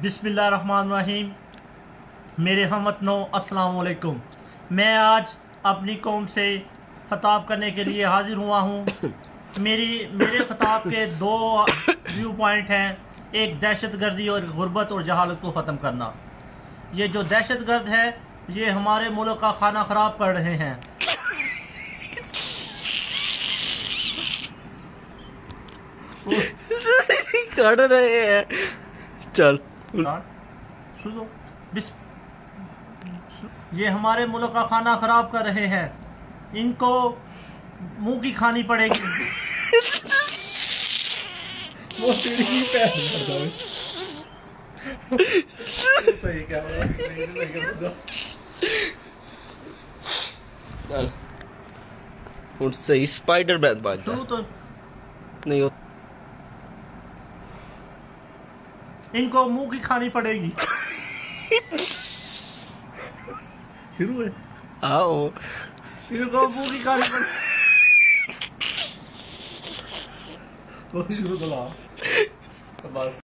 बिस्मिल्लाहिर्रहमानिर्रहीम। मेरे हमवतनों अस्सलाम वालेकुम। मैं आज अपनी कौम से खिताब करने के लिए हाजिर हुआ हूँ। मेरे खिताब के दो व्यू पॉइंट हैं, एक दहशतगर्दी और गुर्बत और जहालत को ख़त्म करना। ये जो दहशतगर्द है ये हमारे मुल्क का खाना ख़राब कर रहे हैं। कर रहे हैं, चल सुनो, ये हमारे मुल्क का खाना खराब कर रहे हैं, इनको मुंह की खानी पड़ेगी। वो सीढ़ी पे सही क्या चल सही स्पाइडर बैट बाज तो नहीं हो, इनको मुंह की खानी पड़ेगी। शुरू है, आओ इनको मुंह की खानी पड़ेगी। शुरू तो ला बस।